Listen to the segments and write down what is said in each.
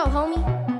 go, homie.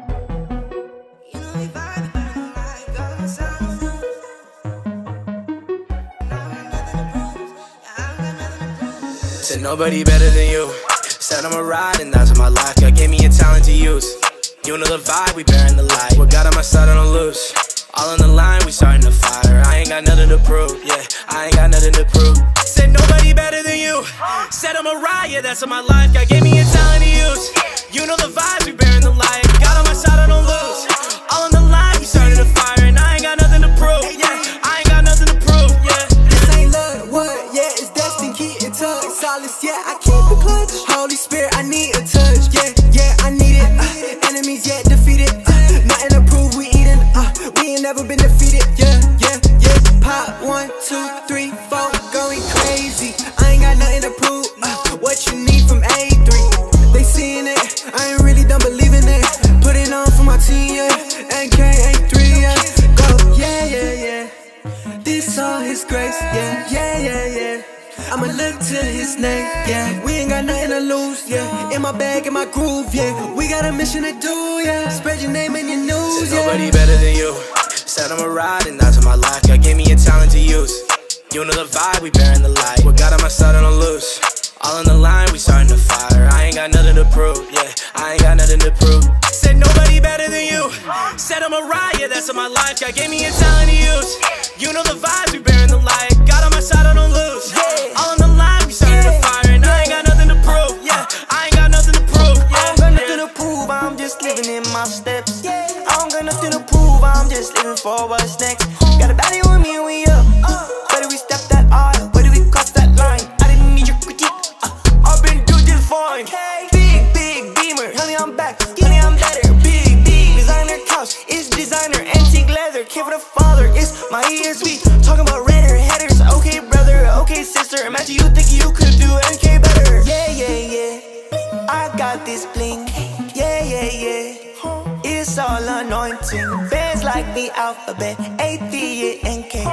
Said nobody better than you. Said I'ma ride and that's my life. God gave me a talent to use. You know the vibe, we bearing the light. What got on my side, I don't lose. All on the line, we starting the fire. I ain't got nothing to prove, yeah, I ain't got nothing to prove. Said nobody better than you. Said I'ma ride, yeah, that's my life. God gave me a talent to use. You know the vibes, we bearing the light. Got on my side, I don't lose. All on the line, we starting the fire. And I ain't got nothing to prove, yeah, I ain't got nothing to prove, yeah. This ain't love, what, yeah, it's destined, keep it tucked. Solace, yeah, I keep it clutch. Holy Spirit, I need a touch, yeah, yeah, I need it. Enemies yet defeated, nothing to prove, we eating. We ain't never been defeated, yeah, yeah, yeah. Pop 1, 2, 3, 4, going crazy. I ain't got nothing to prove. What you need from A3? They seeing it, I ain't really done believing it. Put it on for my team, yeah. NK83, yeah. Go, yeah, yeah, yeah. This all His grace, yeah, yeah, yeah, yeah. I'ma look to His name, yeah. We ain't got nothing to lose, yeah. In my bag, in my groove, yeah. We got a mission to do, yeah. Spread your name in your news, yeah. Nobody better than you. Said I'ma ride and that's my life. God gave me a talent to use. You know the vibe, we bearing the light. What got on my side, I don't lose. All on the line, we starting the fire. I ain't got nothing to prove, yeah, I ain't got nothing to prove. Said nobody better than you. Said I'ma ride, yeah, that's my life. God gave me a talent to use. You know the vibes, we bearing the light. Got on my side, I don't lose. All on the line, we starting the fire. And I ain't got nothing to prove, yeah, I ain't got nothing to prove, yeah. I don't got nothing to prove, I'm just living in my steps. I don't got nothing to prove, I'm just living for what's next. Got a baddie with me and we up. Where do we step that aisle? Where do we cross that line? I didn't need your critique, I've been doing just fine. Big, big beamer, honey I'm back, honey I'm better. Big, big designer couch, it's designer, antique leather. Care for the father, it's my ESV. Talking about redder headers, okay brother, okay sister. Imagine you think you could do NK better. Yeah, yeah, yeah, I got this bling. Yeah, yeah, yeah, it's all anointing. Bands like the alphabet, A-T, NK,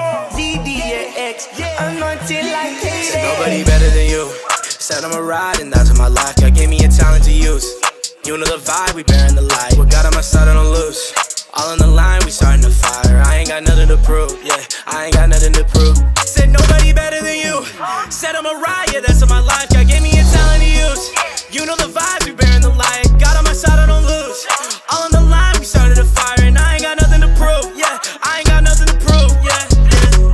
ZDIORX, anointed like Klyde. Nobody better than you. Said I'ma ride and that's my life. God gave me a talent to use. You know the vibe, we bearing the light. What got on my side, I don't lose. All on the line, we starting the fire. I ain't got nothing to prove, yeah, I ain't got nothing to prove. Said nobody better than you. Said I'ma ride, yeah, that's my life. God gave me a talent to use. You know the vibes, we bearing the light. Got on my side, I don't lose. All on the line, we started the fire. And I ain't got nothing to prove, yeah, I ain't got nothing to prove, yeah, yeah.